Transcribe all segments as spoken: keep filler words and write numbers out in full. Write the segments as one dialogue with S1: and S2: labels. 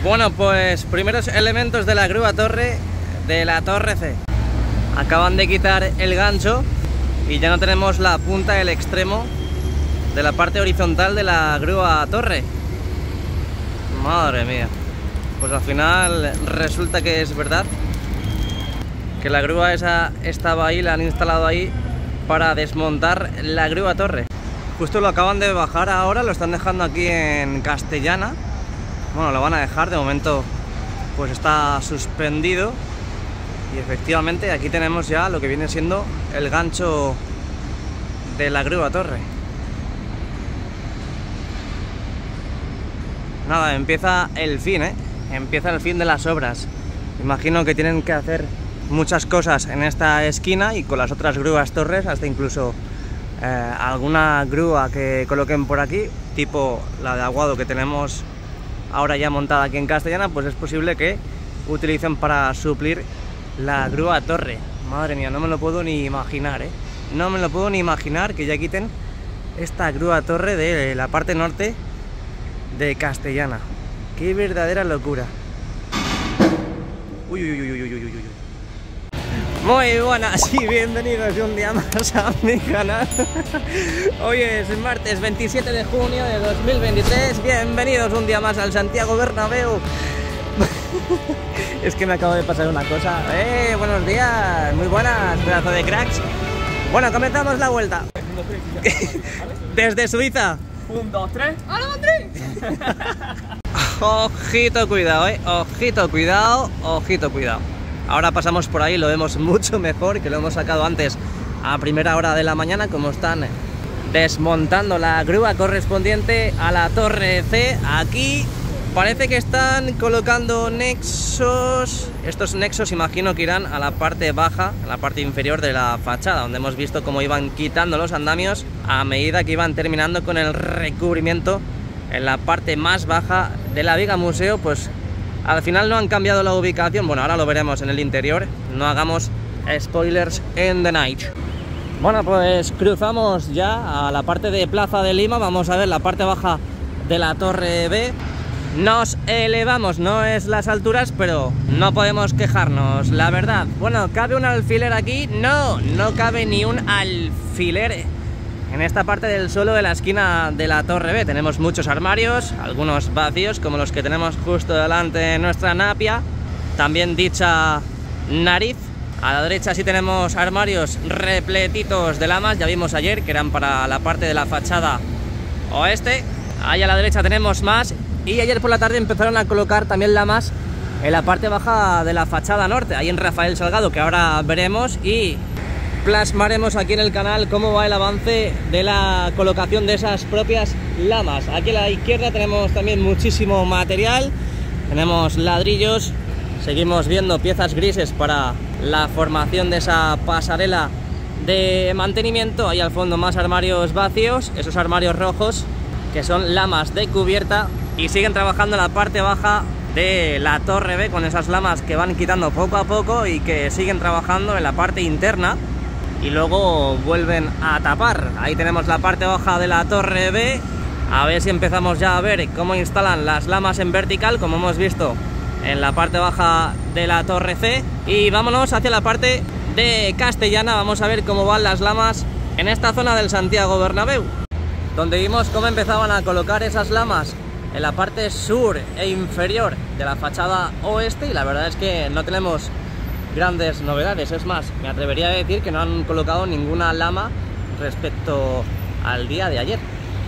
S1: Bueno, pues primeros elementos de la grúa torre de la Torre C. Acaban de quitar el gancho y ya no tenemos la punta del extremo de la parte horizontal de la grúa torre. Madre mía. Pues al final resulta que es verdad que la grúa esa estaba ahí, la han instalado ahí para desmontar la grúa torre. Justo lo acaban de bajar ahora, lo están dejando aquí en Castellana. Bueno, lo van a dejar, de momento pues está suspendido. Y efectivamente aquí tenemos ya lo que viene siendo el gancho de la grúa torre. Nada, empieza el fin, ¿eh? Empieza el fin de las obras. Imagino que tienen que hacer muchas cosas en esta esquina y con las otras grúas torres, hasta incluso eh, alguna grúa que coloquen por aquí, tipo la de Aguado que tenemos ahora ya montada aquí en Castellana, pues es posible que utilicen para suplir la grúa torre. Madre mía, no me lo puedo ni imaginar, ¿eh? No me lo puedo ni imaginar que ya quiten esta grúa torre de la parte norte de Castellana. Qué verdadera locura. Uy, uy, uy, uy, uy, uy, uy. Muy buenas y bienvenidos un día más a mi canal. Hoy es martes veintisiete de junio de dos mil veintitrés. Bienvenidos un día más al Santiago Bernabéu. Es que me acabo de pasar una cosa. Eh, buenos días, muy buenas, pedazo de cracks. Bueno, comenzamos la vuelta. Desde Suiza.
S2: Un, dos, tres. ¡Hola, Andrés!
S1: Ojito, cuidado, eh. Ojito, cuidado, ojito, cuidado. Ahora pasamos por ahí, lo vemos mucho mejor, que lo hemos sacado antes a primera hora de la mañana, como están desmontando la grúa correspondiente a la Torre C. Aquí parece que están colocando nexos. Estos nexos imagino que irán a la parte baja, a la parte inferior de la fachada, donde hemos visto cómo iban quitando los andamios a medida que iban terminando con el recubrimiento en la parte más baja de la viga museo. Pues al final no han cambiado la ubicación. Bueno, ahora lo veremos en el interior. No hagamos spoilers in the night. Bueno, pues cruzamos ya a la parte de Plaza de Lima. Vamos a ver la parte baja de la Torre B. Nos elevamos, no es las alturas, pero no podemos quejarnos, la verdad. Bueno, ¿cabe un alfiler aquí? No, no cabe ni un alfiler en esta parte del suelo de la esquina de la Torre B. Tenemos muchos armarios, algunos vacíos, como los que tenemos justo delante de nuestra napia. También dicha nariz. A la derecha sí tenemos armarios repletitos de lamas, ya vimos ayer que eran para la parte de la fachada oeste. Ahí a la derecha tenemos más. Y ayer por la tarde empezaron a colocar también lamas en la parte baja de la fachada norte, ahí en Rafael Salgado, que ahora veremos y plasmaremos aquí en el canal cómo va el avance de la colocación de esas propias lamas. Aquí a la izquierda tenemos también muchísimo material, tenemos ladrillos, seguimos viendo piezas grises para la formación de esa pasarela de mantenimiento. Ahí al fondo más armarios vacíos, esos armarios rojos que son lamas de cubierta. Y siguen trabajando en la parte baja de la Torre B con esas lamas que van quitando poco a poco y que siguen trabajando en la parte interna y luego vuelven a tapar. Ahí tenemos la parte baja de la Torre B. A ver si empezamos ya a ver cómo instalan las lamas en vertical, como hemos visto en la parte baja de la Torre C. Y vámonos hacia la parte de Castellana. Vamos a ver cómo van las lamas en esta zona del Santiago Bernabéu, donde vimos cómo empezaban a colocar esas lamas en la parte sur e inferior de la fachada oeste, y la verdad es que no tenemos grandes novedades. Es más, me atrevería a decir que no han colocado ninguna lama respecto al día de ayer.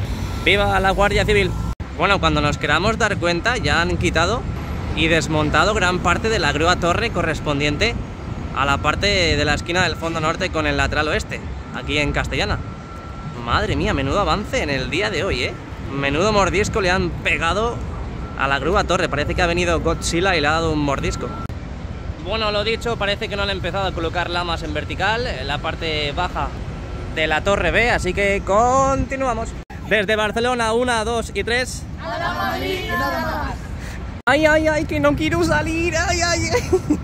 S1: ¡Viva la Guardia Civil! Bueno, cuando nos queramos dar cuenta ya han quitado y desmontado gran parte de la grúa torre correspondiente a la parte de la esquina del fondo norte con el lateral oeste, aquí en Castellana. Madre mía, menudo avance en el día de hoy, ¿eh? Menudo mordisco le han pegado a la grúa torre. Parece que ha venido Godzilla y le ha dado un mordisco. Bueno, lo dicho, parece que no han empezado a colocar lamas en vertical en la parte baja de la Torre B, así que continuamos. Desde Barcelona, una, dos y tres.
S2: ¡A la Madrid, nada más!
S1: ¡Ay, ay, ay, que no quiero salir! ¡Ay, ay, ay!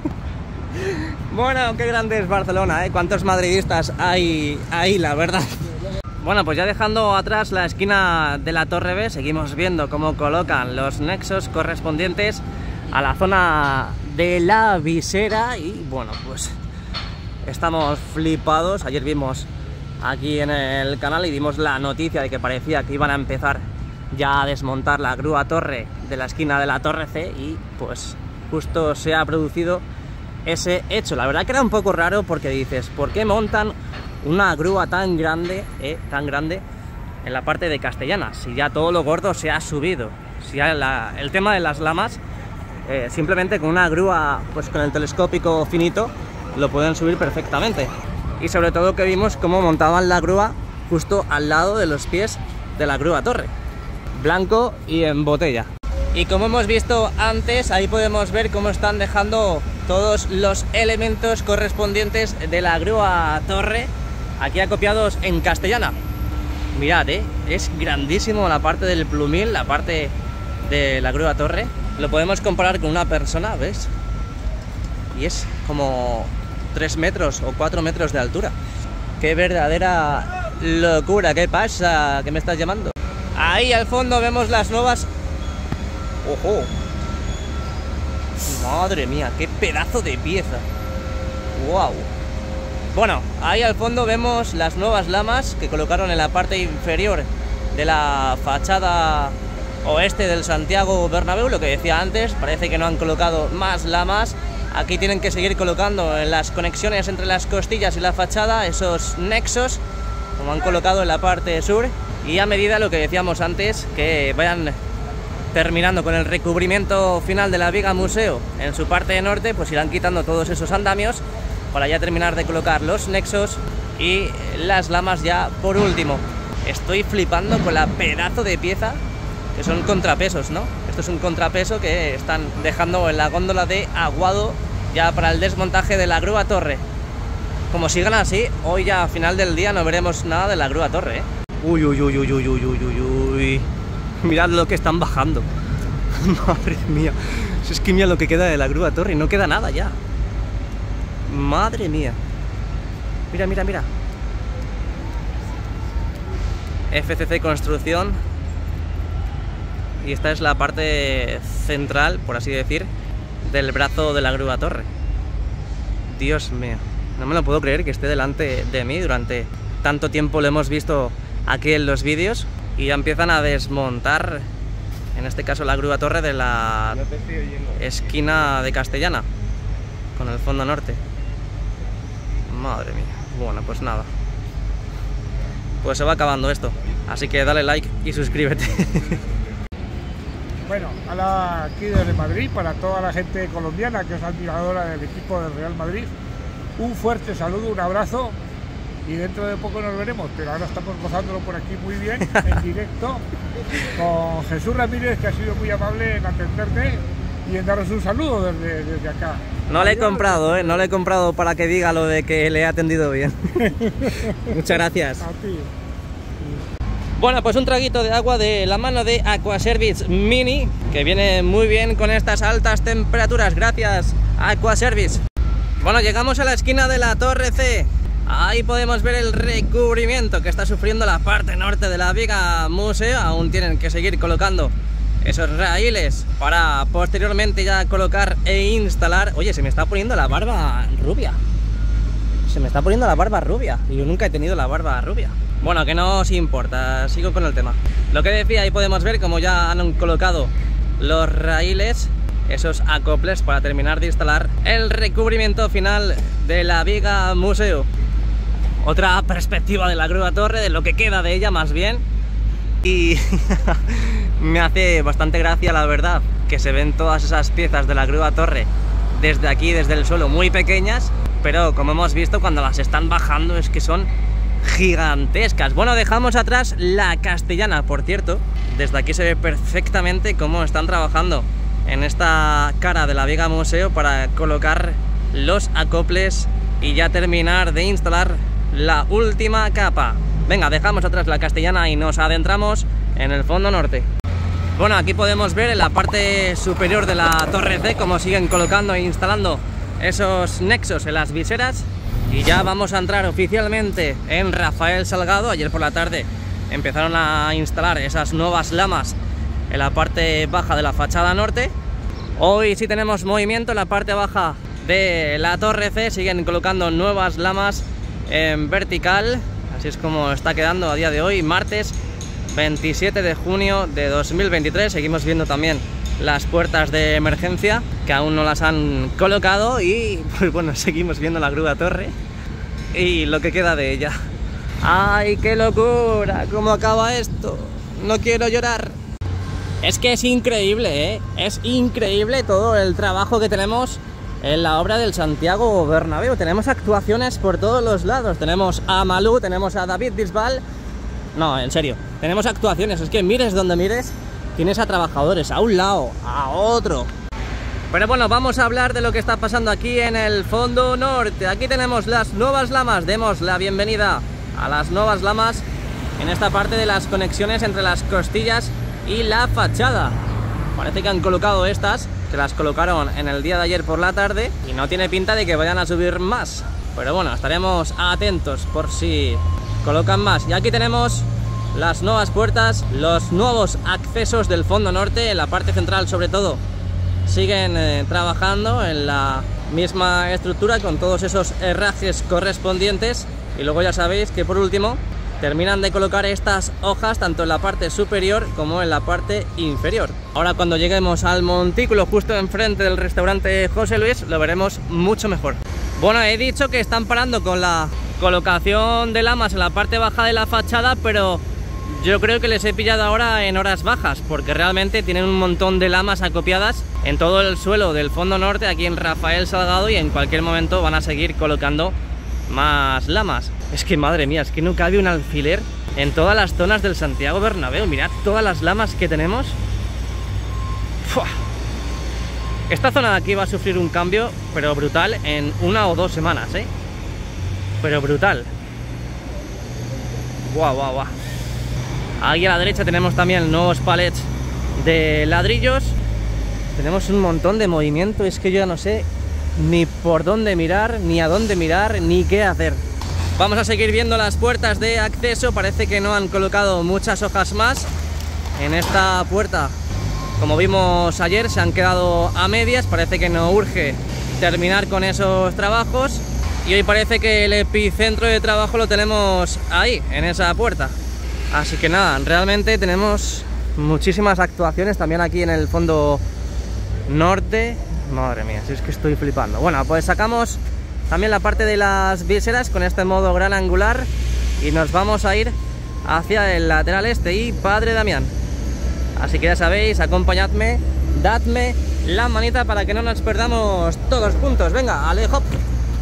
S1: Bueno, qué grande es Barcelona, ¿eh? Cuántos madridistas hay ahí, la verdad. Bueno, pues ya dejando atrás la esquina de la Torre B, seguimos viendo cómo colocan los nexos correspondientes a la zona de la visera y bueno, pues estamos flipados. Ayer vimos aquí en el canal y vimos la noticia de que parecía que iban a empezar ya a desmontar la grúa torre de la esquina de la Torre C y pues justo se ha producido ese hecho. La verdad que era un poco raro porque dices, ¿por qué montan una grúa tan grande, eh, tan grande en la parte de Castellana? Si ya todo lo gordo se ha subido, si ya la, el tema de las lamas, eh, simplemente con una grúa, pues con el telescópico finito, lo pueden subir perfectamente. Y sobre todo que vimos cómo montaban la grúa justo al lado de los pies de la grúa torre, blanco y en botella. Y como hemos visto antes, ahí podemos ver cómo están dejando todos los elementos correspondientes de la grúa torre aquí acopiados en Castellana. Mirad, ¿eh? Es grandísimo la parte del plumil, la parte de la grúa torre. Lo podemos comparar con una persona, ¿ves? Y es como tres metros o cuatro metros de altura. ¡Qué verdadera locura! ¿Qué pasa? ¿Qué me estás llamando? Ahí al fondo vemos las nuevas... ¡Ojo! ¡Madre mía! ¡Qué pedazo de pieza! ¡Wow! Bueno, ahí al fondo vemos las nuevas lamas que colocaron en la parte inferior de la fachada oeste del Santiago Bernabéu. Lo que decía antes, parece que no han colocado más lamas. Aquí tienen que seguir colocando en las conexiones entre las costillas y la fachada esos nexos, como han colocado en la parte sur. Y a medida, lo que decíamos antes, que vayan terminando con el recubrimiento final de la viga museo en su parte norte, pues irán quitando todos esos andamios para ya terminar de colocar los nexos y las lamas ya por último. Estoy flipando con la pedazo de pieza, que son contrapesos, ¿no? Esto es un contrapeso que están dejando en la góndola de Aguado ya para el desmontaje de la grúa torre. Como sigan así, hoy ya a final del día no veremos nada de la grúa torre, ¿eh? Uy, uy, uy, uy, uy, uy, uy, uy, uy. Mirad lo que están bajando. Madre mía. Es que mira lo que queda de la grúa torre y no queda nada ya. Madre mía. Mira, mira, mira. F C C Construcción. Y esta es la parte central, por así decir, del brazo de la grúa torre. Dios mío. No me lo puedo creer que esté delante de mí. Durante tanto tiempo lo hemos visto aquí en los vídeos. Y ya empiezan a desmontar, en este caso la grúa torre de la esquina de Castellana, con el fondo norte. Madre mía. Bueno, pues nada. Pues se va acabando esto. Así que dale like y suscríbete.
S3: Bueno, ahora aquí desde Madrid, para toda la gente colombiana que es admiradora del equipo del Real Madrid, un fuerte saludo, un abrazo. Y dentro de poco nos veremos, pero ahora estamos gozándolo por aquí muy bien, en directo, con Jesús Ramírez, que ha sido muy amable en atenderme y en daros un saludo desde, desde acá.
S1: No le he comprado, ¿eh? No le he comprado para que diga lo de que le he atendido bien. Muchas gracias.
S3: A ti.
S1: Bueno, pues un traguito de agua de la mano de Aquaservice Mini, que viene muy bien con estas altas temperaturas. Gracias, Aquaservice. Bueno, llegamos a la esquina de la Torre C. Ahí podemos ver el recubrimiento que está sufriendo la parte norte de la viga museo. Aún tienen que seguir colocando esos raíles para posteriormente ya colocar e instalar. Oye, se me está poniendo la barba rubia. Se me está poniendo la barba rubia. Y yo nunca he tenido la barba rubia. Bueno, que no os importa, sigo con el tema. Lo que decía, ahí podemos ver como ya han colocado los raíles, esos acoples para terminar de instalar el recubrimiento final de la viga museo. Otra perspectiva de la grúa torre, de lo que queda de ella más bien. Y me hace bastante gracia, la verdad, que se ven todas esas piezas de la grúa torre desde aquí, desde el suelo, muy pequeñas, pero como hemos visto, cuando las están bajando es que son gigantescas. Bueno, dejamos atrás la Castellana, por cierto. Desde aquí se ve perfectamente cómo están trabajando en esta cara de la viga museo para colocar los acoples y ya terminar de instalar la última capa. Venga, dejamos atrás la Castellana y nos adentramos en el fondo norte. Bueno, aquí podemos ver en la parte superior de la Torre C cómo siguen colocando e instalando esos nexos en las viseras. Y ya vamos a entrar oficialmente en Rafael Salgado. Ayer por la tarde empezaron a instalar esas nuevas lamas en la parte baja de la fachada norte. Hoy sí tenemos movimiento en la parte baja de la Torre C. Siguen colocando nuevas lamas en vertical. Así es como está quedando a día de hoy, martes veintisiete de junio de dos mil veintitrés. Seguimos viendo también las puertas de emergencia que aún no las han colocado. Y pues bueno, seguimos viendo la grúa torre y lo que queda de ella. ¡Ay, qué locura! ¿Cómo acaba esto? No quiero llorar. Es que es increíble, ¿eh? Es increíble todo el trabajo que tenemos en la obra del Santiago Bernabéu. Tenemos actuaciones por todos los lados. Tenemos a Malú, tenemos a David Bisbal. No, en serio, tenemos actuaciones. Es que mires donde mires, tienes a trabajadores a un lado, a otro. Pero bueno, vamos a hablar de lo que está pasando aquí en el fondo norte. Aquí tenemos las nuevas lamas. Demos la bienvenida a las nuevas lamas en esta parte de las conexiones entre las costillas y la fachada. Parece que han colocado estas, que las colocaron en el día de ayer por la tarde, y no tiene pinta de que vayan a subir más. Pero bueno, estaremos atentos por si colocan más. Y aquí tenemos las nuevas puertas, los nuevos accesos del fondo norte. En la parte central sobre todo siguen eh, trabajando en la misma estructura con todos esos herrajes correspondientes. Y luego ya sabéis que por último terminan de colocar estas hojas tanto en la parte superior como en la parte inferior. Ahora cuando lleguemos al montículo justo enfrente del restaurante José Luis lo veremos mucho mejor. Bueno, he dicho que están parando con la colocación de lamas en la parte baja de la fachada, pero yo creo que les he pillado ahora en horas bajas, porque realmente tienen un montón de lamas acopiadas en todo el suelo del fondo norte aquí en Rafael Salgado, y en cualquier momento van a seguir colocando más lamas. Es que madre mía, es que no cabe un alfiler en todas las zonas del Santiago Bernabéu. Mirad todas las lamas que tenemos. ¡Fua! Esta zona de aquí va a sufrir un cambio, pero brutal, en una o dos semanas, ¿eh? Pero brutal. Guau, guau, guau. Aquí a la derecha tenemos también nuevos palets de ladrillos. Tenemos un montón de movimiento. Es que yo ya no sé ni por dónde mirar, ni a dónde mirar, ni qué hacer. Vamos a seguir viendo las puertas de acceso. Parece que no han colocado muchas hojas más en esta puerta. Como vimos ayer, se han quedado a medias. Parece que no urge terminar con esos trabajos. Y hoy parece que el epicentro de trabajo lo tenemos ahí, en esa puerta. Así que nada, realmente tenemos muchísimas actuaciones también aquí en el fondo norte. Madre mía, si es que estoy flipando. Bueno, pues sacamos también la parte de las viseras con este modo gran angular y nos vamos a ir hacia el lateral este y Padre Damián. Así que ya sabéis, acompañadme, dadme la manita para que no nos perdamos todos juntos. Venga, ale, hop.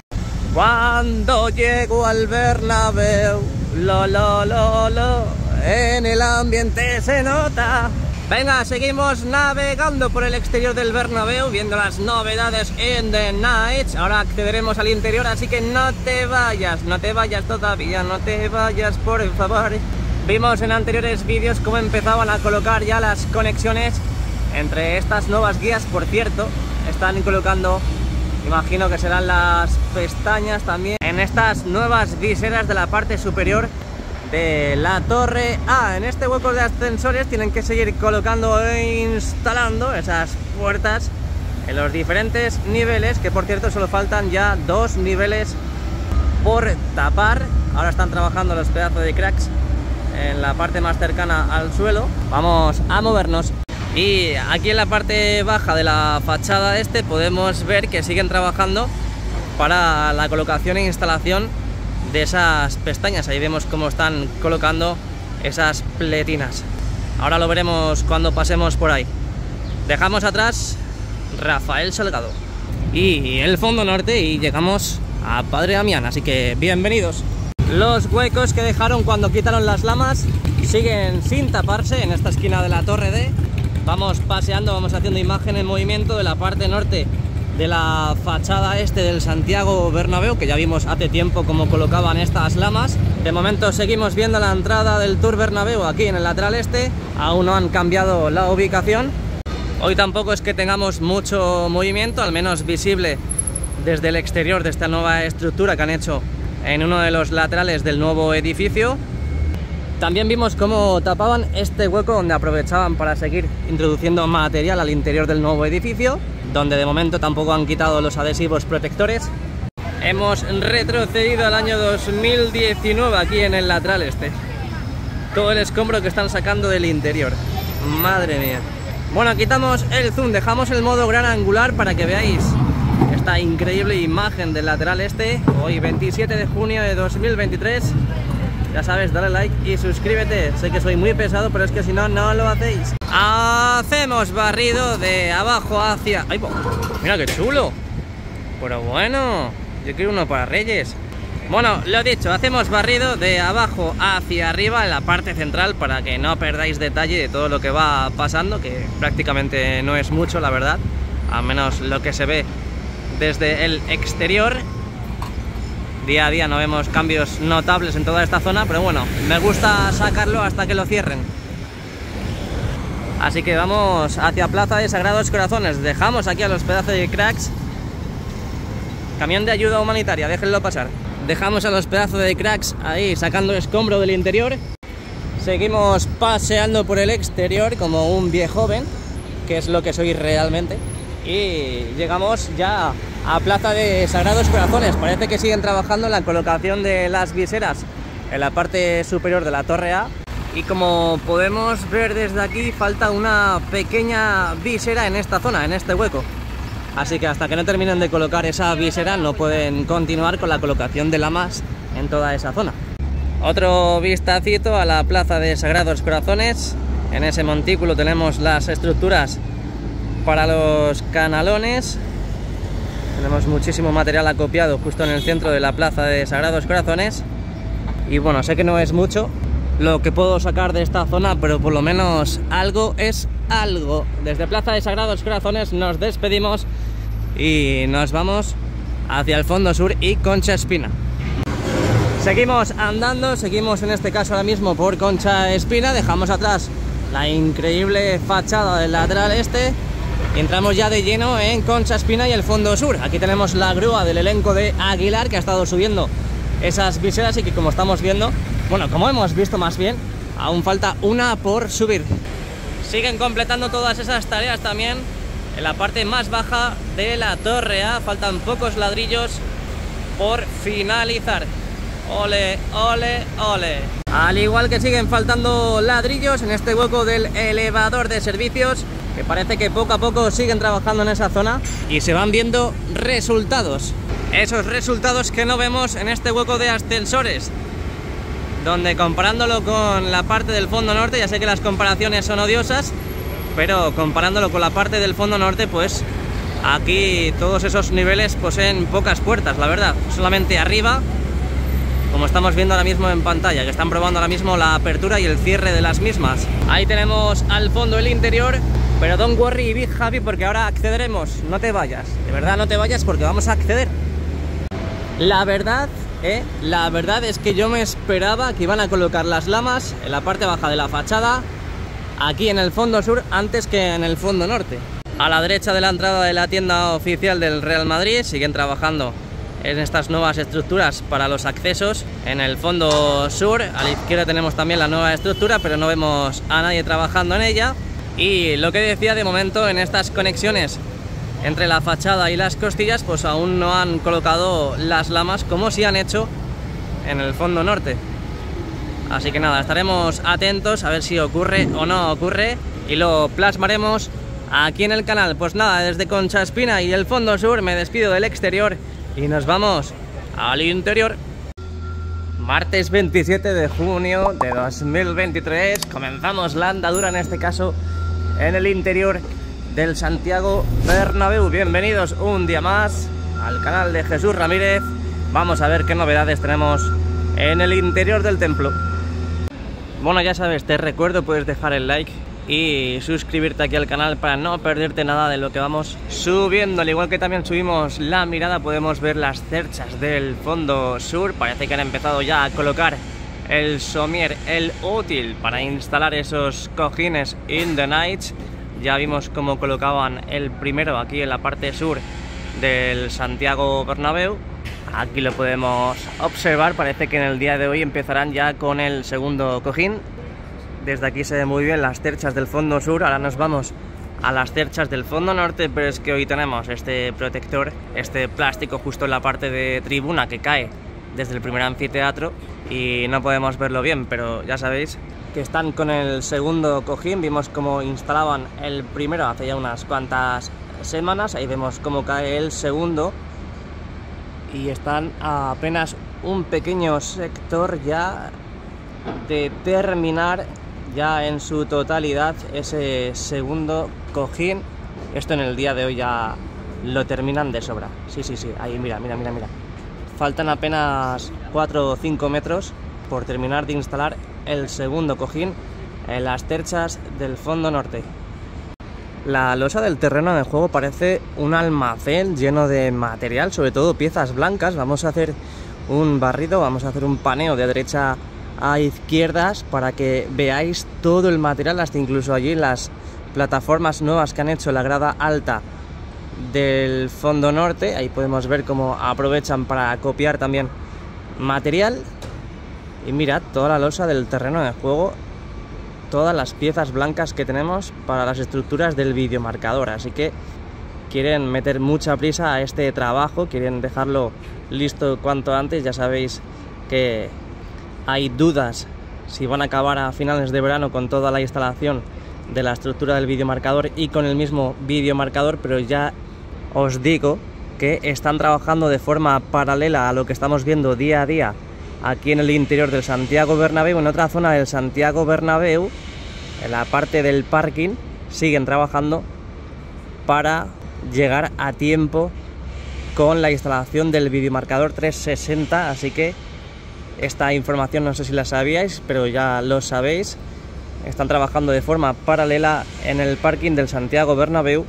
S1: Cuando llego al Bernabéu, lo, lo, lo, lo, en el ambiente se nota. Venga, seguimos navegando por el exterior del Bernabéu, viendo las novedades in the night. Ahora accederemos al interior, así que no te vayas, no te vayas todavía, no te vayas, por favor. Vimos en anteriores vídeos cómo empezaban a colocar ya las conexiones entre estas nuevas guías. Por cierto, están colocando, imagino que serán las pestañas también, en estas nuevas viseras de la parte superior de la Torre A. En este hueco de ascensores tienen que seguir colocando e instalando esas puertas en los diferentes niveles, que por cierto solo faltan ya dos niveles por tapar. Ahora están trabajando los pedazos de cracks en la parte más cercana al suelo. Vamos a movernos. Y aquí en la parte baja de la fachada este podemos ver que siguen trabajando para la colocación e instalación de esas pestañas. Ahí vemos cómo están colocando esas pletinas. Ahora lo veremos cuando pasemos por ahí. Dejamos atrás Rafael Salgado y el fondo norte y llegamos a Padre Damián, así que bienvenidos. Los huecos que dejaron cuando quitaron las lamas siguen sin taparse en esta esquina de la Torre D. Vamos paseando, vamos haciendo imagen en movimiento de la parte norte de la fachada este del Santiago Bernabéu, que ya vimos hace tiempo cómo colocaban estas lamas. De momento seguimos viendo la entrada del Tour Bernabéu aquí en el lateral este. Aún no han cambiado la ubicación. Hoy tampoco es que tengamos mucho movimiento, al menos visible desde el exterior de esta nueva estructura que han hecho en uno de los laterales del nuevo edificio. También vimos cómo tapaban este hueco donde aprovechaban para seguir introduciendo material al interior del nuevo edificio, donde de momento tampoco han quitado los adhesivos protectores. Hemos retrocedido al año dos mil diecinueve aquí en el lateral este. Todo el escombro que están sacando del interior. Madre mía. Bueno, quitamos el zoom, dejamos el modo gran angular para que veáis esta increíble imagen del lateral este. Hoy veintisiete de junio de dos mil veintitrés. Ya sabes, dale like y suscríbete. Sé que soy muy pesado, pero es que si no, no lo hacéis. Hacemos barrido de abajo hacia... ¡Ay, mira qué chulo! Pero bueno, yo quiero uno para Reyes. Bueno, lo dicho, hacemos barrido de abajo hacia arriba en la parte central para que no perdáis detalle de todo lo que va pasando, que prácticamente no es mucho, la verdad, al menos lo que se ve desde el exterior. Día a día no vemos cambios notables en toda esta zona, pero bueno, me gusta sacarlo hasta que lo cierren. Así que vamos hacia Plaza de Sagrados Corazones. Dejamos aquí a los pedazos de cracks. Camión de ayuda humanitaria, déjenlo pasar. Dejamos a los pedazos de cracks ahí sacando escombro del interior. Seguimos paseando por el exterior como un viejo joven, que es lo que soy realmente. Y llegamos ya a Plaza de Sagrados Corazones. Parece que siguen trabajando en la colocación de las viseras en la parte superior de la Torre A. Y como podemos ver desde aquí, falta una pequeña visera en esta zona, en este hueco. Así que hasta que no terminen de colocar esa visera no pueden continuar con la colocación de lamas en toda esa zona. Otro vistacito a la Plaza de Sagrados Corazones. En ese montículo tenemos las estructuras para los canalones. Tenemos muchísimo material acopiado justo en el centro de la Plaza de Sagrados Corazones. Y bueno, sé que no es mucho lo que puedo sacar de esta zona, pero por lo menos algo es algo. Desde Plaza de Sagrados Corazones nos despedimos y nos vamos hacia el fondo sur y Concha Espina. Seguimos andando, seguimos en este caso ahora mismo por Concha Espina. Dejamos atrás la increíble fachada del lateral este y entramos ya de lleno en Concha Espina y el fondo sur. Aquí tenemos la grúa del elenco de Aguilar, que ha estado subiendo esas viseras y que, como estamos viendo, bueno, como hemos visto más bien, aún falta una por subir. Siguen completando todas esas tareas también en la parte más baja de la Torre A. Faltan pocos ladrillos por finalizar. Ole, ole, ole. Al igual que siguen faltando ladrillos en este hueco del elevador de servicios, que parece que poco a poco siguen trabajando en esa zona y se van viendo resultados. Esos resultados que no vemos en este hueco de ascensores, donde comparándolo con la parte del fondo norte, ya sé que las comparaciones son odiosas, pero comparándolo con la parte del fondo norte, pues aquí todos esos niveles poseen pocas puertas, la verdad. Solamente arriba, como estamos viendo ahora mismo en pantalla, que están probando ahora mismo la apertura y el cierre de las mismas. Ahí tenemos al fondo el interior, pero don't worry, big happy, porque ahora accederemos. No te vayas, de verdad no te vayas, porque vamos a acceder. La verdad, eh, la verdad es que yo me esperaba que iban a colocar las lamas en la parte baja de la fachada, aquí en el fondo sur, antes que en el fondo norte. A la derecha de la entrada de la tienda oficial del Real Madrid siguen trabajando en estas nuevas estructuras para los accesos. En el fondo sur, a la izquierda tenemos también la nueva estructura, pero no vemos a nadie trabajando en ella. Y lo que decía, de momento en estas conexiones entre la fachada y las costillas, pues aún no han colocado las lamas como sí han hecho en el fondo norte. Así que nada, estaremos atentos a ver si ocurre o no ocurre y lo plasmaremos aquí en el canal. Pues nada, desde Concha Espina y el fondo sur me despido del exterior y nos vamos al interior. Martes veintisiete de junio de dos mil veintitrés, comenzamos la andadura, en este caso en el interior del Santiago Bernabéu. Bienvenidos un día más al canal de Jesús Ramírez. Vamos a ver qué novedades tenemos en el interior del templo. Bueno, ya sabes, te recuerdo, puedes dejar el like y suscribirte aquí al canal para no perderte nada de lo que vamos subiendo. Al igual que también subimos la mirada, podemos ver las cerchas del fondo sur. Parece que han empezado ya a colocar el somier, el útil para instalar esos cojines in the night. Ya vimos cómo colocaban el primero aquí en la parte sur del Santiago Bernabéu. Aquí lo podemos observar, parece que en el día de hoy empezarán ya con el segundo cojín. Desde aquí se ve muy bien las cerchas del fondo sur, ahora nos vamos a las cerchas del fondo norte, pero es que hoy tenemos este protector, este plástico justo en la parte de tribuna que cae desde el primer anfiteatro y no podemos verlo bien, pero ya sabéis que están con el segundo cojín. Vimos cómo instalaban el primero hace ya unas cuantas semanas, ahí vemos cómo cae el segundo y están a apenas un pequeño sector ya de terminar ya en su totalidad ese segundo cojín. Esto en el día de hoy ya lo terminan de sobra. Sí, sí, sí, ahí mira, mira, mira, mira. Faltan apenas cuatro o cinco metros por terminar de instalar el segundo cojín en las terchas del fondo norte. La losa del terreno de juego parece un almacén lleno de material, sobre todo piezas blancas. Vamos a hacer un barrido, vamos a hacer un paneo de derecha a izquierdas para que veáis todo el material, hasta incluso allí las plataformas nuevas que han hecho en la grada alta del fondo norte. Ahí podemos ver cómo aprovechan para copiar también material. Y mirad toda la losa del terreno de juego, todas las piezas blancas que tenemos para las estructuras del videomarcador, así que quieren meter mucha prisa a este trabajo, quieren dejarlo listo cuanto antes. Ya sabéis que hay dudas si van a acabar a finales de verano con toda la instalación de la estructura del videomarcador y con el mismo videomarcador, pero ya os digo que están trabajando de forma paralela a lo que estamos viendo día a día aquí en el interior del Santiago Bernabéu. En otra zona del Santiago Bernabéu, en la parte del parking, siguen trabajando para llegar a tiempo con la instalación del videomarcador trescientos sesenta, así que esta información no sé si la sabíais, pero ya lo sabéis. Están trabajando de forma paralela en el parking del Santiago Bernabéu,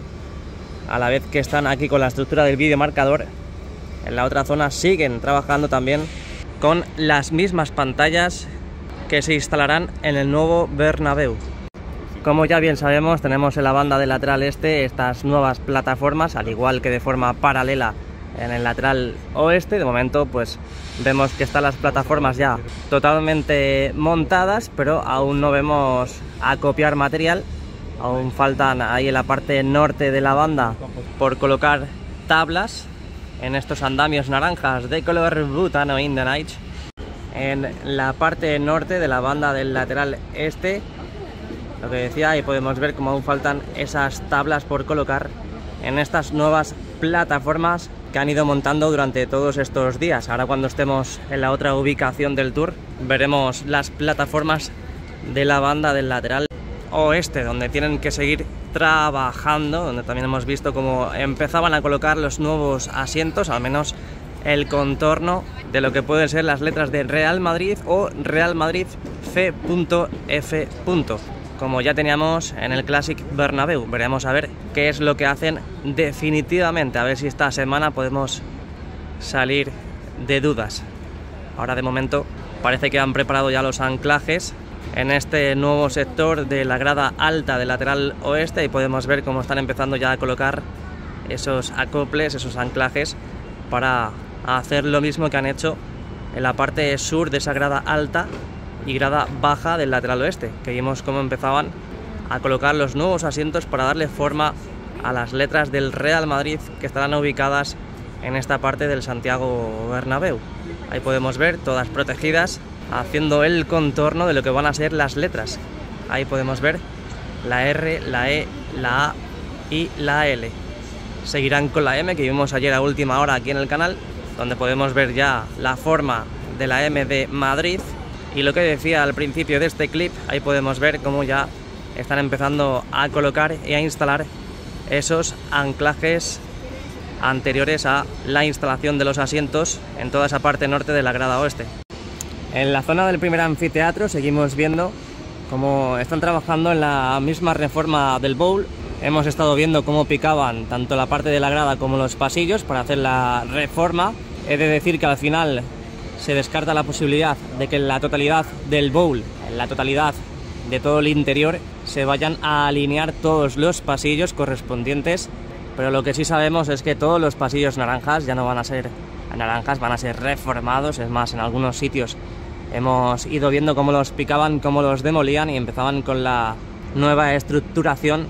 S1: a la vez que están aquí con la estructura del videomarcador. En la otra zona siguen trabajando también con las mismas pantallas que se instalarán en el nuevo Bernabéu. Como ya bien sabemos, tenemos en la banda del lateral este estas nuevas plataformas, al igual que de forma paralela en el lateral oeste. De momento pues vemos que están las plataformas ya totalmente montadas, pero aún no vemos acopiar material. Aún faltan ahí en la parte norte de la banda por colocar tablas en estos andamios naranjas de color butano in the night. En la parte norte de la banda del lateral este, lo que decía, ahí podemos ver cómo aún faltan esas tablas por colocar en estas nuevas plataformas que han ido montando durante todos estos días. Ahora, cuando estemos en la otra ubicación del tour, veremos las plataformas de la banda del lateral oeste, donde tienen que seguir trabajando, donde también hemos visto cómo empezaban a colocar los nuevos asientos, al menos el contorno de lo que pueden ser las letras de Real Madrid o Real Madrid C F. Como ya teníamos en el Classic Bernabéu. Veremos a ver qué es lo que hacen definitivamente, a ver si esta semana podemos salir de dudas. Ahora de momento parece que han preparado ya los anclajes en este nuevo sector de la grada alta del lateral oeste, y podemos ver cómo están empezando ya a colocar esos acoples, esos anclajes, para hacer lo mismo que han hecho en la parte sur de esa grada alta y grada baja del lateral oeste, que vimos cómo empezaban a colocar los nuevos asientos para darle forma a las letras del Real Madrid que estarán ubicadas en esta parte del Santiago Bernabéu. Ahí podemos ver todas protegidas, haciendo el contorno de lo que van a ser las letras. Ahí podemos ver la R, la E, la A y la L. Seguirán con la M, que vimos ayer a última hora aquí en el canal, donde podemos ver ya la forma de la M de Madrid. Y lo que decía al principio de este clip, ahí podemos ver cómo ya están empezando a colocar y a instalar esos anclajes anteriores a la instalación de los asientos en toda esa parte norte de la grada oeste. En la zona del primer anfiteatro seguimos viendo cómo están trabajando en la misma reforma del bowl. Hemos estado viendo cómo picaban tanto la parte de la grada como los pasillos para hacer la reforma. He de decir que al final se descarta la posibilidad de que en la totalidad del bowl, en la totalidad de todo el interior, se vayan a alinear todos los pasillos correspondientes pero lo que sí sabemos es que todos los pasillos naranjas ya no van a ser naranjas, van a ser reformados. Es más, en algunos sitios hemos ido viendo cómo los picaban, cómo los demolían y empezaban con la nueva estructuración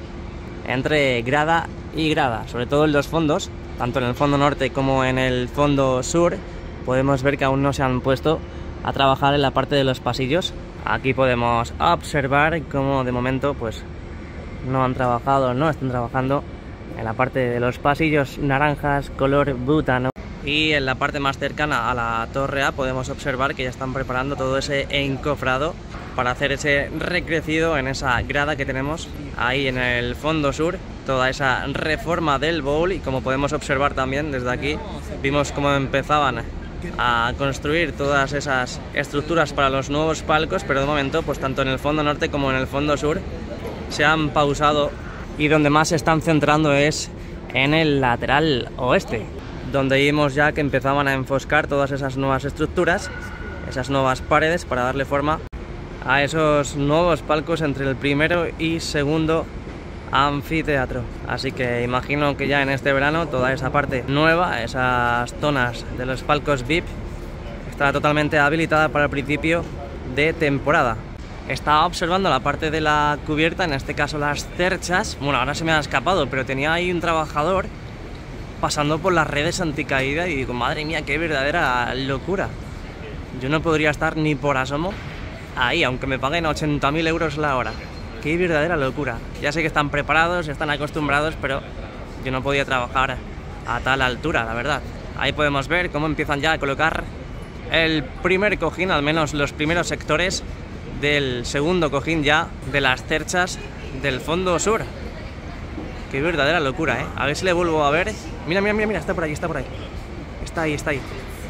S1: entre grada y grada, sobre todo en los fondos, tanto en el fondo norte como en el fondo sur. Podemos ver que aún no se han puesto a trabajar en la parte de los pasillos. Aquí podemos observar cómo de momento pues no han trabajado, no están trabajando en la parte de los pasillos naranjas color butano. Y en la parte más cercana a la torre A podemos observar que ya están preparando todo ese encofrado para hacer ese recrecido en esa grada que tenemos ahí en el fondo sur, toda esa reforma del bowl. Y como podemos observar también desde aquí, vimos cómo empezaban a construir todas esas estructuras para los nuevos palcos, pero de momento pues tanto en el fondo norte como en el fondo sur se han pausado, y donde más se están centrando es en el lateral oeste, donde vimos ya que empezaban a enfoscar todas esas nuevas estructuras, esas nuevas paredes para darle forma a esos nuevos palcos entre el primero y segundo anfiteatro. Así que imagino que ya en este verano toda esa parte nueva, esas zonas de los palcos V I P, estará totalmente habilitada para el principio de temporada. Estaba observando la parte de la cubierta, en este caso las cerchas. Bueno, ahora se me ha escapado, pero tenía ahí un trabajador pasando por las redes anticaída y digo, madre mía, qué verdadera locura. Yo no podría estar ni por asomo ahí, aunque me paguen ochenta mil euros la hora. Qué verdadera locura. Ya sé que están preparados, están acostumbrados, pero yo no podía trabajar a tal altura, la verdad. Ahí podemos ver cómo empiezan ya a colocar el primer cojín, al menos los primeros sectores del segundo cojín ya de las cerchas del fondo sur. Qué verdadera locura, ¿eh? A ver si le vuelvo a ver. Mira, mira, mira, mira, está por ahí, está por ahí. Está ahí, está ahí.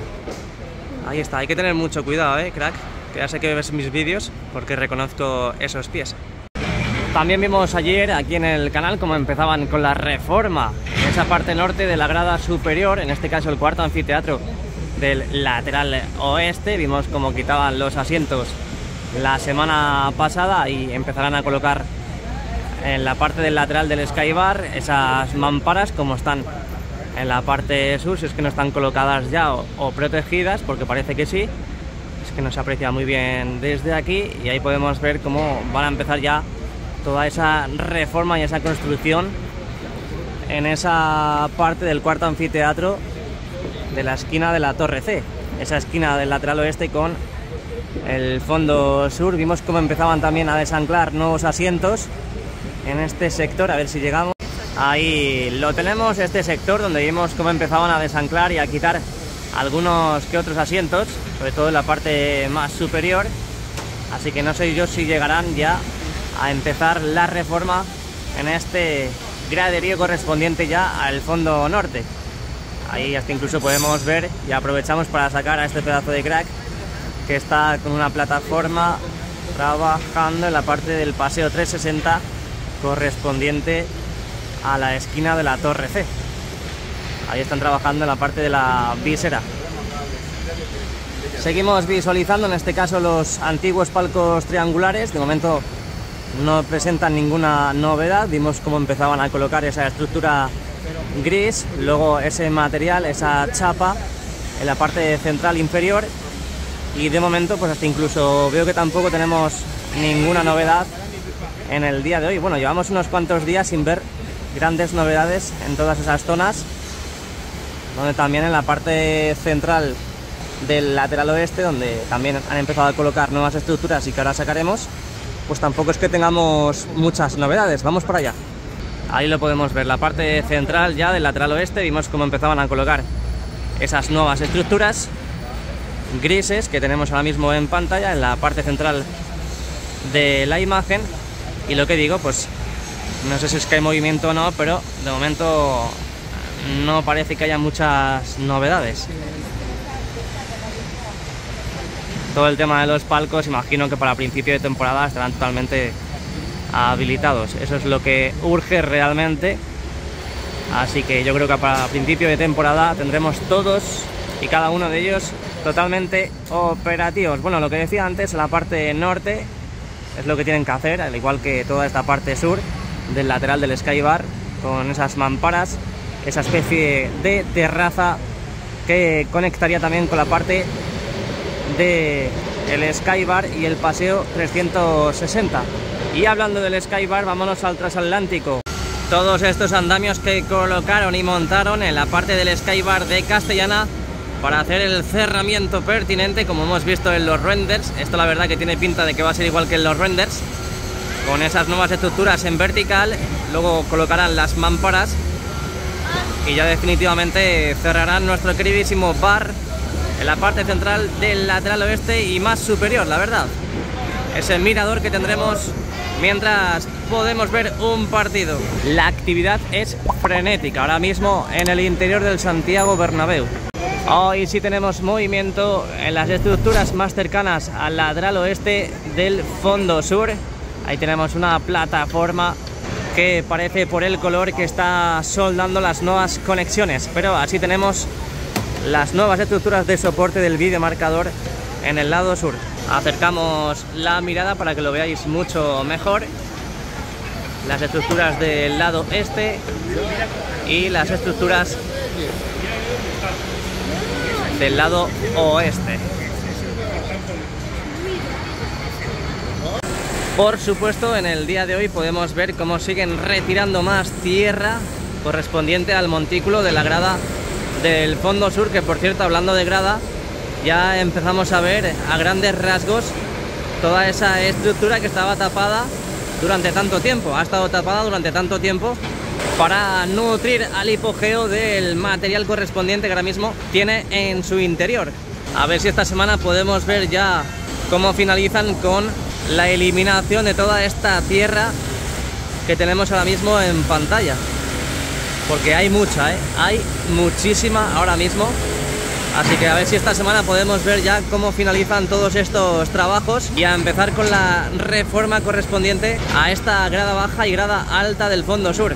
S1: Ahí está, hay que tener mucho cuidado, ¿eh, crack? Que ya sé que ves mis vídeos porque reconozco esos pies. También vimos ayer aquí en el canal cómo empezaban con la reforma en esa parte norte de la grada superior, en este caso el cuarto anfiteatro del lateral oeste. Vimos cómo quitaban los asientos la semana pasada y empezarán a colocar en la parte del lateral del Skybar esas mamparas como están en la parte sur, si es que no están colocadas ya o, o protegidas, porque parece que sí. Es que no se aprecia muy bien desde aquí, y ahí podemos ver cómo van a empezar ya toda esa reforma y esa construcción en esa parte del cuarto anfiteatro de la esquina de la torre C, esa esquina del lateral oeste con el fondo sur. Vimos cómo empezaban también a desanclar nuevos asientos en este sector, a ver si llegamos. Ahí lo tenemos, este sector donde vimos cómo empezaban a desanclar y a quitar algunos que otros asientos, sobre todo en la parte más superior. Así que no sé yo si llegarán ya a empezar la reforma en este graderío correspondiente ya al fondo norte. Ahí hasta incluso podemos ver, y aprovechamos para sacar a este pedazo de crack que está con una plataforma trabajando en la parte del paseo trescientos sesenta correspondiente a la esquina de la torre C. Ahí están trabajando en la parte de la visera. Seguimos visualizando en este caso los antiguos palcos triangulares. De momento no presentan ninguna novedad. Vimos cómo empezaban a colocar esa estructura gris, luego ese material, esa chapa en la parte central inferior, y de momento pues hasta incluso veo que tampoco tenemos ninguna novedad en el día de hoy. Bueno, llevamos unos cuantos días sin ver grandes novedades en todas esas zonas, donde también en la parte central del lateral oeste, donde también han empezado a colocar nuevas estructuras y que ahora sacaremos, pues tampoco es que tengamos muchas novedades. Vamos para allá. Ahí lo podemos ver, la parte central ya del lateral oeste. Vimos cómo empezaban a colocar esas nuevas estructuras grises que tenemos ahora mismo en pantalla en la parte central de la imagen. Y lo que digo, pues no sé si es que hay movimiento o no, pero de momento no parece que haya muchas novedades. Todo el tema de los palcos, imagino que para principio de temporada estarán totalmente habilitados. Eso es lo que urge realmente. Así que yo creo que para principio de temporada tendremos todos y cada uno de ellos totalmente operativos. Bueno, lo que decía antes, la parte norte es lo que tienen que hacer, al igual que toda esta parte sur del lateral del Skybar, con esas mamparas, esa especie de terraza que conectaría también con la parte de el Skybar y el paseo trescientos sesenta. Y hablando del Skybar, vámonos al transatlántico. Todos estos andamios que colocaron y montaron en la parte del Skybar de Castellana para hacer el cerramiento pertinente, como hemos visto en los renders. Esto la verdad que tiene pinta de que va a ser igual que en los renders, con esas nuevas estructuras en vertical. Luego colocarán las mamparas y ya definitivamente cerrarán nuestro queridísimo bar en la parte central del lateral oeste y más superior, la verdad. Ese mirador que tendremos mientras podemos ver un partido. La actividad es frenética ahora mismo en el interior del Santiago Bernabéu. Hoy sí tenemos movimiento en las estructuras más cercanas al lateral oeste del fondo sur. Ahí tenemos una plataforma que parece por el color que está soldando las nuevas conexiones, pero así tenemos las nuevas estructuras de soporte del videomarcador en el lado sur. Acercamos la mirada para que lo veáis mucho mejor. Las estructuras del lado este y las estructuras del lado oeste. Por supuesto, en el día de hoy podemos ver cómo siguen retirando más tierra correspondiente al montículo de la grada del fondo sur, que por cierto, hablando de grada, ya empezamos a ver a grandes rasgos toda esa estructura que estaba tapada durante tanto tiempo. Ha estado tapada durante tanto tiempo para nutrir al hipogeo del material correspondiente que ahora mismo tiene en su interior. A ver si esta semana podemos ver ya cómo finalizan con la eliminación de toda esta tierra que tenemos ahora mismo en pantalla, porque hay mucha, ¿eh? Hay muchísima ahora mismo. Así que a ver si esta semana podemos ver ya cómo finalizan todos estos trabajos y a empezar con la reforma correspondiente a esta grada baja y grada alta del fondo sur.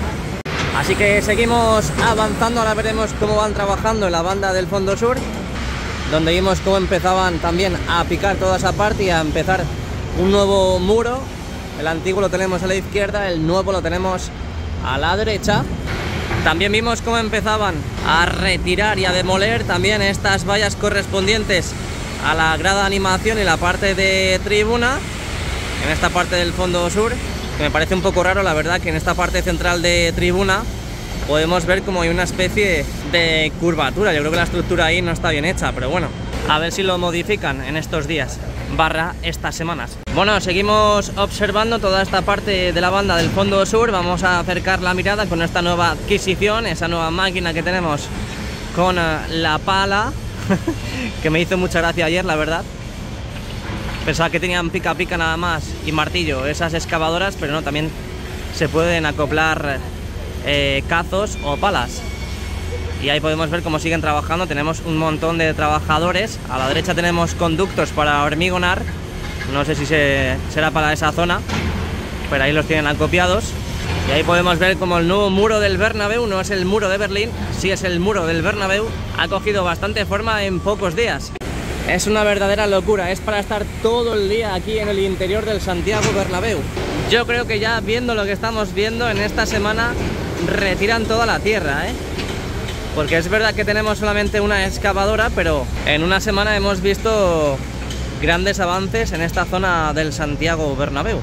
S1: Así que seguimos avanzando, ahora veremos cómo van trabajando en la banda del fondo sur, donde vimos cómo empezaban también a picar toda esa parte y a empezar un nuevo muro. El antiguo lo tenemos a la izquierda, el nuevo lo tenemos a la derecha. También vimos cómo empezaban a retirar y a demoler también estas vallas correspondientes a la grada de animación y la parte de tribuna en esta parte del fondo sur, que me parece un poco raro, la verdad, que en esta parte central de tribuna podemos ver como hay una especie de curvatura. Yo creo que la estructura ahí no está bien hecha, pero bueno, a ver si lo modifican en estos días barra estas semanas. Bueno, seguimos observando toda esta parte de la banda del fondo sur. Vamos a acercar la mirada con esta nueva adquisición, esa nueva máquina que tenemos con la pala que me hizo mucha gracia ayer, la verdad. Pensaba que tenían pica pica nada más y martillo esas excavadoras, pero no, también se pueden acoplar eh, cazos o palas. Y ahí podemos ver cómo siguen trabajando. Tenemos un montón de trabajadores. A la derecha tenemos conductos para hormigonar. No sé si se, será para esa zona, pero ahí los tienen acopiados. Y ahí podemos ver como el nuevo muro del Bernabéu, no es el muro de Berlín, sí es el muro del Bernabéu, ha cogido bastante forma en pocos días. Es una verdadera locura, es para estar todo el día aquí en el interior del Santiago Bernabéu. Yo creo que ya viendo lo que estamos viendo en esta semana, retiran toda la tierra, ¿eh? Porque es verdad que tenemos solamente una excavadora, pero en una semana hemos visto grandes avances en esta zona del Santiago Bernabéu.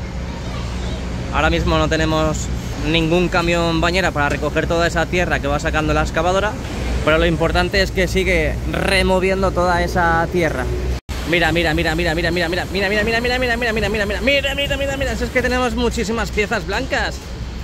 S1: Ahora mismo no tenemos ningún camión bañera para recoger toda esa tierra que va sacando la excavadora, pero lo importante es que sigue removiendo toda esa tierra. Mira, mira, mira, mira, mira, mira, mira, mira, mira, mira, mira, mira, mira, mira, mira, mira, mira, mira, mira, mira, es que tenemos muchísimas piezas blancas.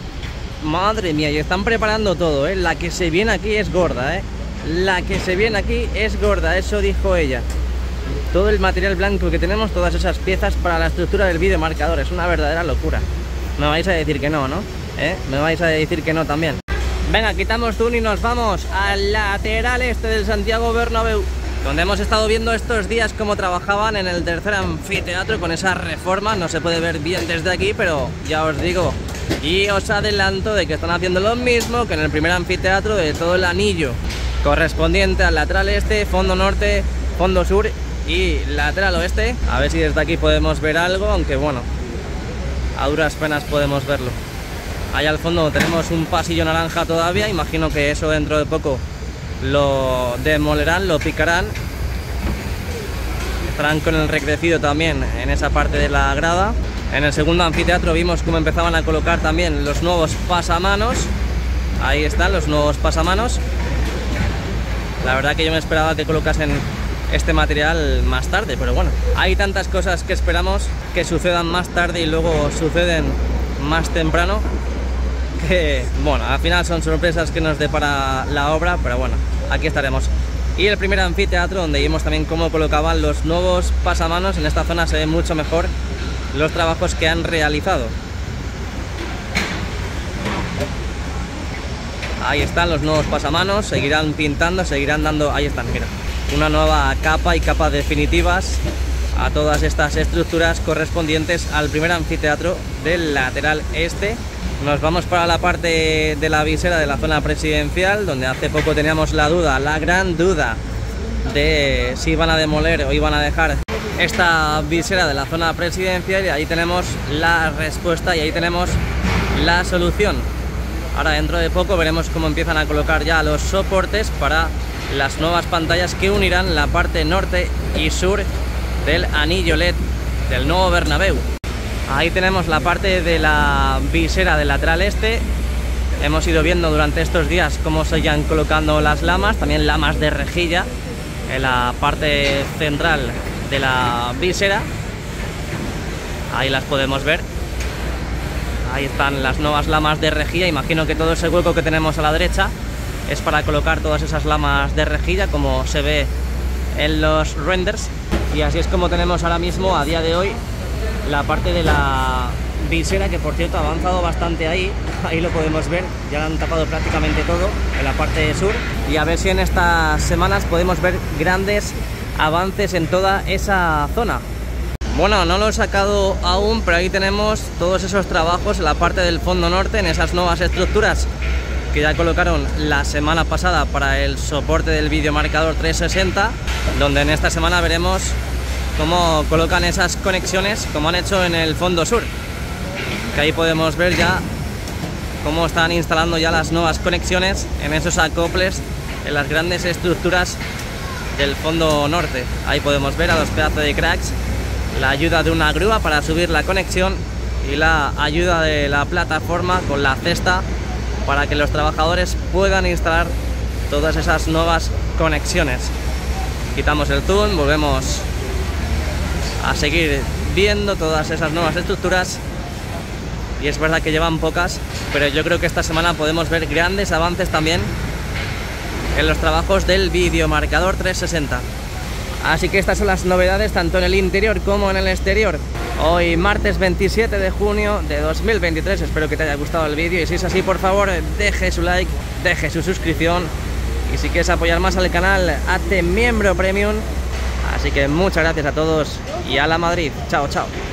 S1: Madre mía, y están preparando todo, ¿eh? La que se viene aquí es gorda, ¿eh? La que se viene aquí es gorda, eso dijo ella. Todo el material blanco que tenemos, todas esas piezas para la estructura del videomarcador, es una verdadera locura. Me vais a decir que no, ¿no? ¿Eh? Me vais a decir que no también. Venga, quitamos zoom y nos vamos al lateral este del Santiago Bernabéu, donde hemos estado viendo estos días cómo trabajaban en el tercer anfiteatro con esa reforma. No se puede ver bien desde aquí, pero ya os digo y os adelanto de que están haciendo lo mismo que en el primer anfiteatro, de todo el anillo correspondiente al lateral este, fondo norte, fondo sur y lateral oeste. A ver si desde aquí podemos ver algo, aunque bueno, a duras penas podemos verlo. Ahí al fondo tenemos un pasillo naranja todavía, imagino que eso dentro de poco lo demolerán, lo picarán. Estarán con el recrecido también en esa parte de la grada. En el segundo anfiteatro vimos cómo empezaban a colocar también los nuevos pasamanos. Ahí están los nuevos pasamanos. La verdad que yo me esperaba que colocasen este material más tarde, pero bueno, hay tantas cosas que esperamos que sucedan más tarde y luego suceden más temprano, que bueno, al final son sorpresas que nos depara la obra, pero bueno, aquí estaremos. Y el primer anfiteatro, donde vimos también cómo colocaban los nuevos pasamanos. En esta zona se ve mucho mejor los trabajos que han realizado. Ahí están los nuevos pasamanos, seguirán pintando, seguirán dando, ahí están, mira, una nueva capa y capas definitivas a todas estas estructuras correspondientes al primer anfiteatro del lateral este. Nos vamos para la parte de la visera de la zona presidencial, donde hace poco teníamos la duda, la gran duda de si iban a demoler o iban a dejar esta visera de la zona presidencial, y ahí tenemos la respuesta y ahí tenemos la solución. Ahora dentro de poco veremos cómo empiezan a colocar ya los soportes para las nuevas pantallas que unirán la parte norte y sur del anillo L E D del nuevo Bernabéu. Ahí tenemos la parte de la visera del lateral este. Hemos ido viendo durante estos días cómo se iban colocando las lamas, también lamas de rejilla en la parte central de la visera. Ahí las podemos ver. Ahí están las nuevas lamas de rejilla. Imagino que todo ese hueco que tenemos a la derecha es para colocar todas esas lamas de rejilla, como se ve en los renders. Y así es como tenemos ahora mismo, a día de hoy, la parte de la visera, que por cierto ha avanzado bastante ahí. Ahí lo podemos ver, ya han tapado prácticamente todo en la parte sur. Y a ver si en estas semanas podemos ver grandes avances en toda esa zona. Bueno, no lo he sacado aún, pero ahí tenemos todos esos trabajos en la parte del fondo norte, en esas nuevas estructuras que ya colocaron la semana pasada para el soporte del videomarcador trescientos sesenta, donde en esta semana veremos cómo colocan esas conexiones, como han hecho en el fondo sur, que ahí podemos ver ya cómo están instalando ya las nuevas conexiones en esos acoples en las grandes estructuras del fondo norte. Ahí podemos ver a los pedazos de cracks, la ayuda de una grúa para subir la conexión y la ayuda de la plataforma con la cesta para que los trabajadores puedan instalar todas esas nuevas conexiones. Quitamos el zoom, volvemos a seguir viendo todas esas nuevas estructuras, y es verdad que llevan pocas, pero yo creo que esta semana podemos ver grandes avances también en los trabajos del videomarcador trescientos sesenta. Así que estas son las novedades tanto en el interior como en el exterior. Hoy martes veintisiete de junio de dos mil veintitrés, espero que te haya gustado el vídeo, y si es así, por favor, deje su like, deje su suscripción, y si quieres apoyar más al canal, hazte miembro premium. Así que muchas gracias a todos y a la Madrid. Chao, chao.